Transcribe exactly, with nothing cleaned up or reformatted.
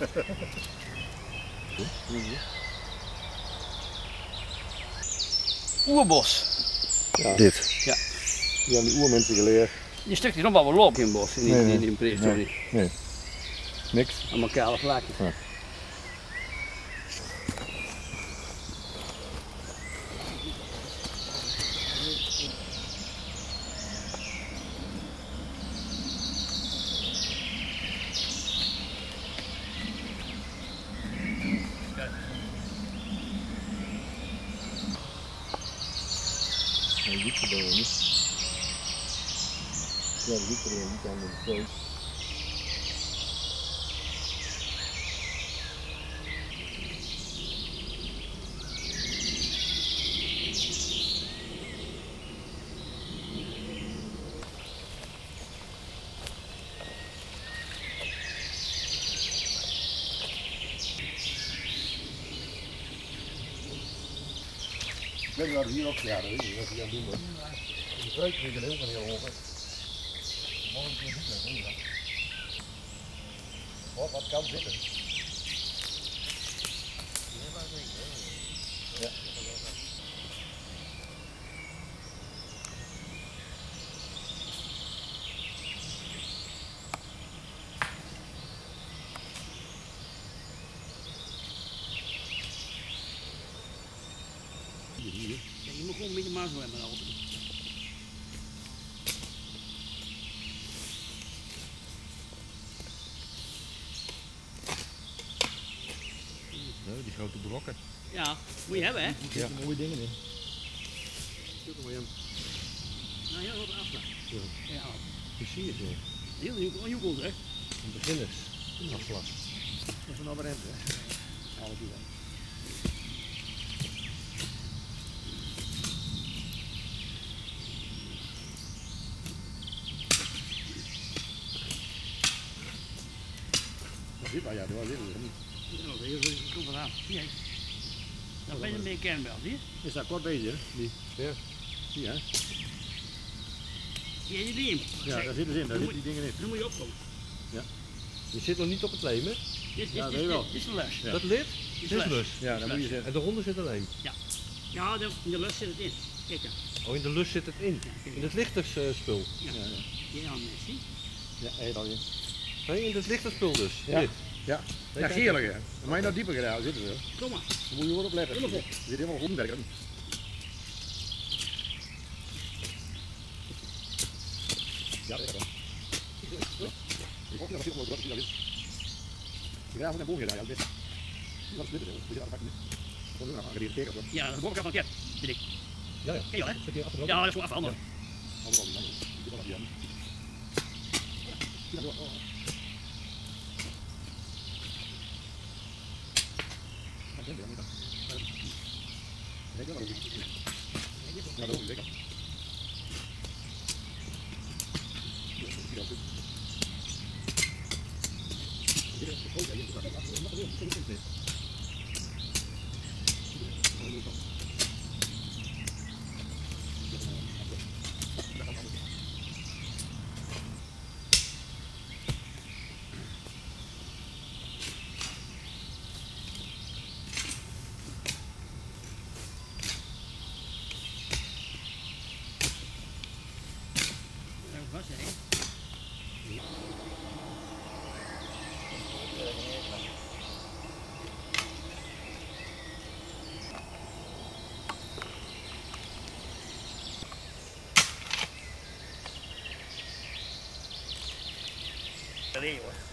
Oerbos. Ja. Dit? Ja. Die hebben die oermensen geleerd. Je stuk die nog wel wat lopen in het bos, in die, Nee, nee. in die prehistorie. Nee. nee. Niks. Allemaal kale vlakjes. Ja. Ja, die geboren niet. Ja, die geboren niet aan de vlees. Ik weet niet wat hier ook ja, dat weet ik wat hij aan het doen was. De vreuk ligt er helemaal niet over. Morgen kun je niet meer doen. Wat, wat kan zitten? Ja. Hier. Ja, je moet gewoon een beetje mazelen met de auto. Nee, die grote brokken. Ja, moet je hebben hè? Er zitten mooie dingen in. Zit er maar in. Nou, heel wat afslag. Ja. Ja, Precies, ja. heel nieuw, nieuw hè? Een beginners. Afslag. Dat is een abonnent hè? Ja, dat doe ik. Dit waar ja, dat was dit niet. Ja, hier komt vandaan. Zie je? Dan ben je een beetje kernbel, zie je? Is daar kort bezig, die? Ja. Zie je? Zie je die in? Ja, daar zitten ze in, daar zitten die dingen in. Dan moet je opkomen. Ja. Je zit nog niet op het leem, hè? Dit is Ja, dit, weet je wel. dit is een lus. Ja. Dat lid? Dit Dit is lus. Ja, dan moet je zeggen. En de ronde zit alleen. Ja, de, in de lus zit het in. Kijk dan. Oh, in de lus zit het in. Ja, kijk. In het lichterspul. Ja. Ja, ja. Hier aan zie. Ja, heet al in. Nee, in het lichterspul dus. Ja. Dit. Ja. Ja, heerlijk hè. Dan moet je nou dieper gedaan zitten we. Kom maar. Dan moet je gewoon opletten. Kom maar op. Je zit helemaal goed werken. Ja, dat is wel. Ik hoop niet dat het heel mooi is. Ik ga naar boven gedaan, ja, dit. Dat is dit. We zitten aan het we doen nog een gereden teken. Ja, de bovenkant van het ket, weet ik. Ja, ja. Ken je wel hè? Zit hier achter Ja, dat is gewoon afhandelen. Allemaal die dingen. Dit was die aan. Ja, oh. Ja, dat is niet. Ja, dat is niet. Ja, dat is lekker. Was hè? Nee hoor.